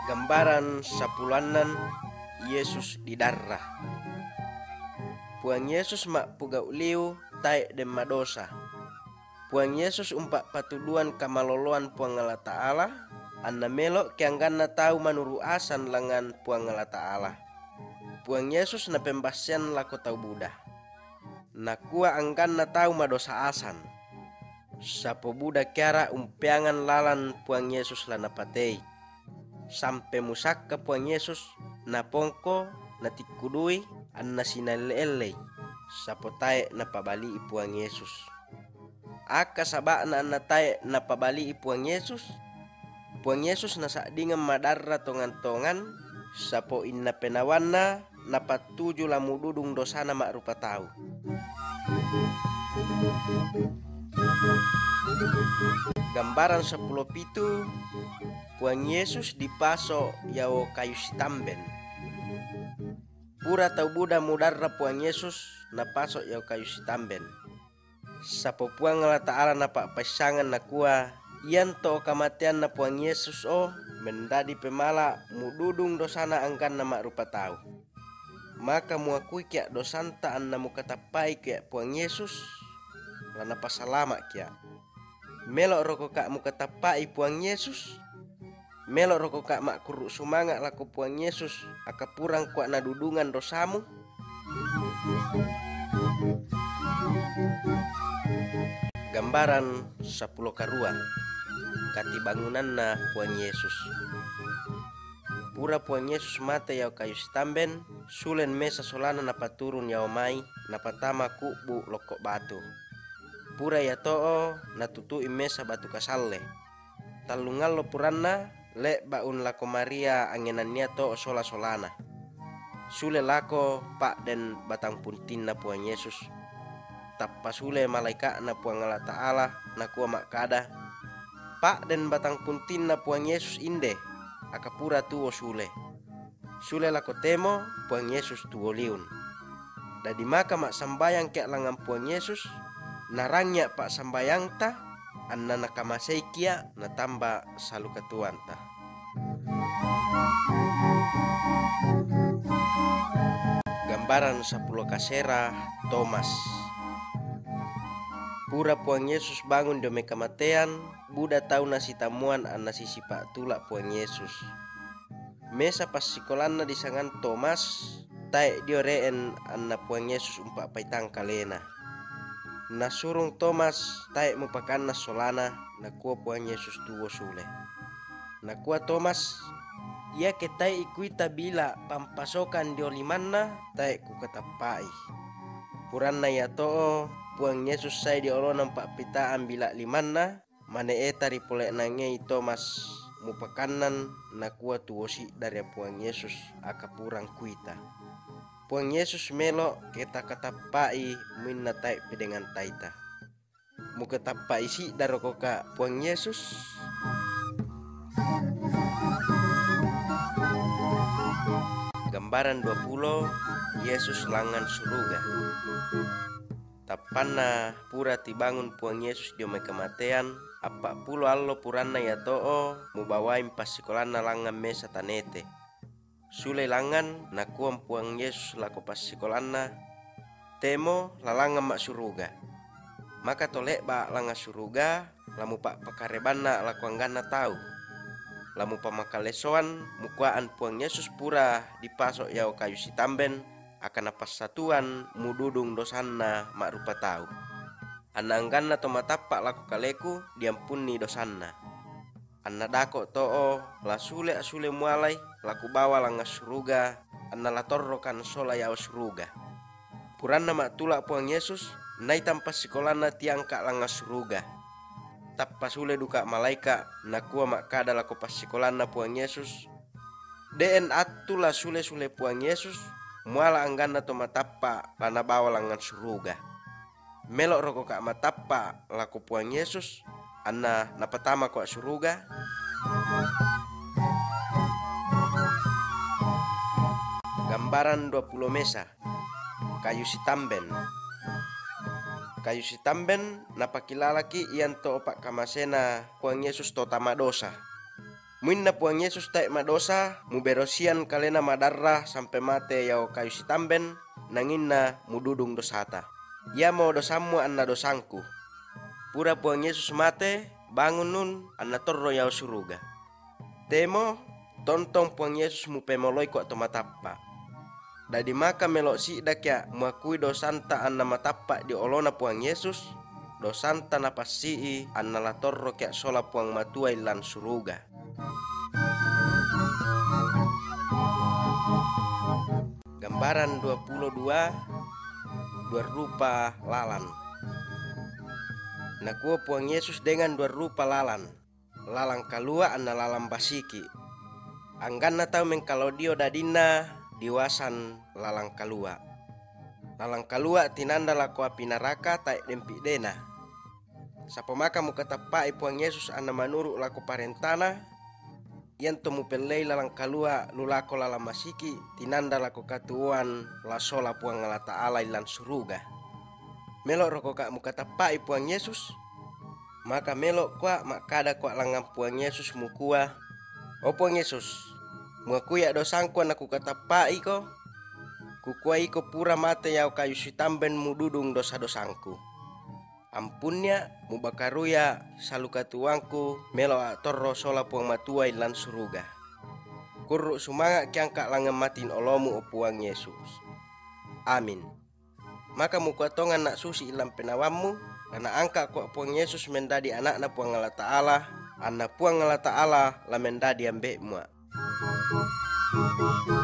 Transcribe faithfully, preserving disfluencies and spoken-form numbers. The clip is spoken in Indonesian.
Gambaran sapulanan Yesus di darah. Puang Yesus mak pugau liu tai dem madosa. Puang Yesus umpak patuduan kamaloloan puang Allah Ta'ala. Anna melok kiangganna tahu manuru asan lengan puang Allah Ta'ala. Puang Yesus na pembasian lako tau Buddha. Nakua angganna tahu madosa asan. Sapo Buddha kiara umpiangan lalan puang Yesus lana patei. Sampai musaka puang Yesus na pongko na tikudui anna sinalele sapo tae na pabali puang Yesus. Aka sabak na anna tae na pabali puang Yesus. Puang Yesus na sakdingan madarra tongan-tongan sapo inna penawanna na patuju lamu dudung dosana mak rupa tau. Gambaran sepuluh pitu Puang Yesus dipaso yao kayu sitamben. Pura tau Buddha mudarra puang Yesus na paso yao kayu sitamben. Sapo puang Allah Ta'ala na pak pasangan na kuah iyan to kamatian na puang Yesus oh mendadi pemala mududung dosana angkan na mak rupa tau. Maka muakui kia dosanta anna mukatapai kia puang Yesus lana pasalama kia. Melok roko kak mukatapai puang Yesus. Melok roko kak mak kuruk sumangak laku puang Yesus aka purang kuat na dudungan dosamu. Gambaran sepuluh karuan kati bangunan na puang Yesus. Pura puang Yesus mata yau kayu sitamben sulen mesa solana na paturun yau mai na patama kubu lokok batu. Pura ya to'o na tutui mesa batu kasalle. Talungal lo puranna lek baun lako Maria angenan nia to'o sola solana. Sule lako pak den batang puntin na puang Yesus. Tappa sule malaikat na puang Allah Ta'ala na kuah mak kada. Pak den batang puntin na puang Yesus inde aka pura tuo sule. Sule lako temo puang Yesus tuo liun. Dadi maka mak sambayang kek langan puang Yesus. Narangnya pak sambayang ta anna nakamasei kia na tamba salu katuan ta. Gambaran sepuluh kasera Thomas. Pura puang Yesus bangun dome kematian, Buddha tahu nasi tamuan anna sisi pak tulak puang Yesus. Mesa pas sikolanna disangan Thomas, tae dioreen anna puang Yesus umpak paitang kalena. Nasurung Thomas tae mupakan na solana na kuah puang Yesus tuwo sule. Na kuah Thomas, ia ketai ikuita bila pampasokan diolimanna tae ku katapai. Puranna ya to'o puang Yesus sai diolonan pak pitaan bila limanna mane eta ripolek nangei Thomas mupakanan na kuah tuwosi dari puang Yesus aka purang kuita. Puang Yesus melo kita katapai minna tai pedengan taita. Muka tapai si darokoka puang Yesus. Gambaran dua puluh Yesus langan suruga. Tapanna pura tibangun puang Yesus diome kematian. Apa puluh allo puranna ya to'o mubawain pasikolanna langan mesa tanete. Sule langan na kuam puang Yesus lako pas sikolanna temo lalangan mak suruga. Maka tolek ba langa suruga lamu pak pakarebanna lako angganna tahu. Lamu pamakalesoan mukuaan puang Yesus pura dipasok yau kayu sitamben akan napas satuan mududung dosanna mak rupa tahu. Anna angganna tomatapak lako kaleku diampuni dosanna. Anna dako to'o la sule asule mualai laku bawa langa suruga anna la torrokan sola yao suruga. Puranna mak tulak puang Yesus nai tanpa sikolana tiang kak langa suruga. Tappa sule duka malaika na kuah mak kada lako pas sikolana puang Yesus. Deen atu la sule sule puang Yesus muala angganna to matappa lana bawa langan suruga. Melok roko kak matappa lako puang Yesus anna napatama kuat suruga. Gambaran dua puluh mesa kayu sitamben. Kayu sitamben napakilalaki ian to opak kamasena puang Yesus to tama dosa. Muinna Puang Yesus tae madosa mu berosian kalena madarra sampai mate yao kayu sitamben nanginna mududung dosata. Ia mau dosamu anna dosangku. Pura Puang Yesus mate bangun nun anna torro yao suruga. Temo tontong Puang Yesus mu pemoloi ko atau matappa. Dadi maka melok sidak ya muakui dosanta anna matappa di olona Puang Yesus. Dosanta napasii anna la torro kya sola Puang matua ilan suruga. Gambaran dua puluh dua dua rupa lalan. Nakuo Puang Yesus dengan dua rupa lalan. Lalang kalua anna lalang basiki. Angganna tau mengkalodio dadina diwasan lalang kalua. Lalang kalua tinanda lako api neraka tae dempi dena. Sapomaka muka tapai Puang Yesus anna manuru lako parentana. Yang temu pelei lalang kalua lulako lalang masiki tinanda lako katuan la sola Puang Allah Ta'ala ilan suruga. Melok roko kak muka tapai Puang Yesus. Maka melok kwa makada kwa langang Puang Yesus mukua. O Puang Yesus, muakuya dosangku anaku katapai ko. Kukua iko pura mate yau kayu sitamben mududung dosa-dosangku. Ampunnya mubakaruya saluka tuangku melo torro sola Puang matua ilan suruga. Kuruk sumanga kiangka langan matin olomu o Puang Yesus. Amin. Maka mukatongan nak susi ilang penawamu karena angka ko Puang Yesus mendadi anakna Puang Allah Ta'ala. Anak Puang Allah Ta'ala la mendadi ambek mua.